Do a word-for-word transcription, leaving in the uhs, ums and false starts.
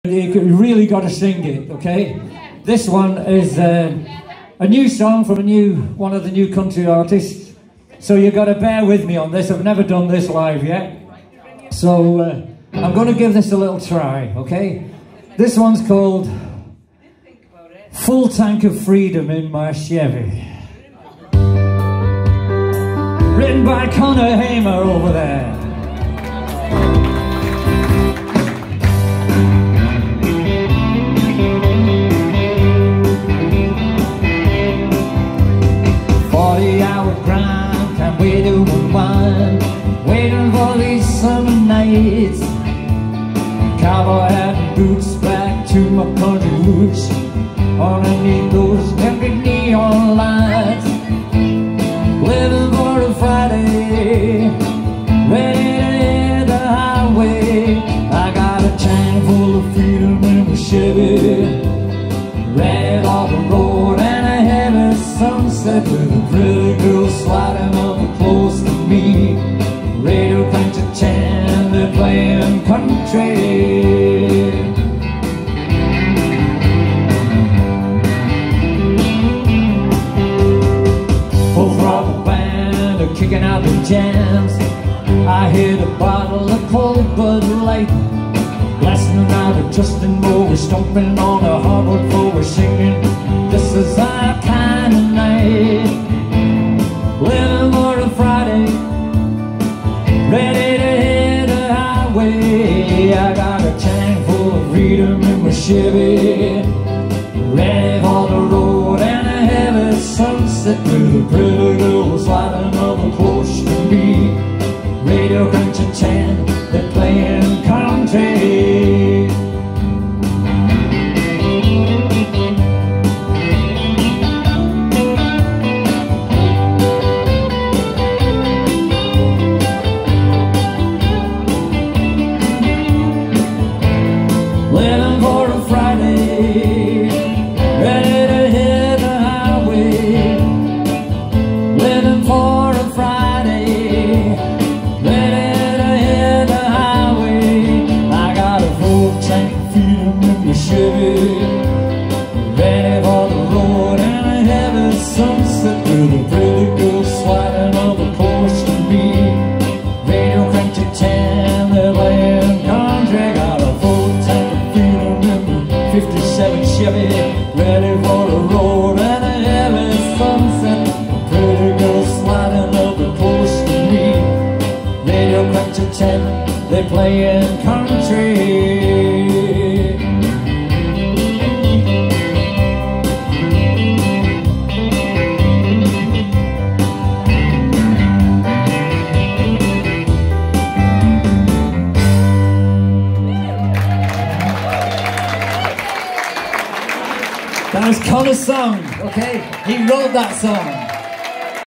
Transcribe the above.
You really got to sing it, okay? This one is uh, a new song from a new one of the new country artists. So you got to bear with me on this. I've never done this live yet. So uh, I'm going to give this a little try, okay? This one's called Full Tank of Freedom in My Chevy. Written by Connor Hamer over there. forty hour grind, can't wait to unwind, waiting for these summer nights. Cowboy hat and boots, back to my country roots, underneath those empty neon lights. Living for a Friday, ready to hit the highway. I got a tank full of freedom in my Chevy, ready off the road and a heavy sunset with a pretty girl sliding up close to me. Radio cranked to ten, they're playing country. Full throttle band are kicking out the jams. I hit a bottle of cold Bud Light, blasting out of Justin Moore. We're stomping on a hardwood floor, we're singing, this is our kind of night. Living for a Friday, ready to hit the highway. I got a tank full of freedom in my Chevy, ready for the road and a heavy sunset with a pretty girl sliding up close to me. Radio cranked to ten, they're playing country. Living for a Friday, ready to hit the highway. Living for a Friday, ready to hit the highway. I got a full tank of freedom in my Chevy, ready for the road and a heavy sunset with a pretty girl sliding up close to me. Radio cranked to ten, they're playing country. Got a full tank of freedom in my fifty-seven Chevy, ready for the road and a heavy sunset. A pretty girl sliding up close to me. Radio cranked to ten, they playing country. That was Connor's song, okay? He wrote that song.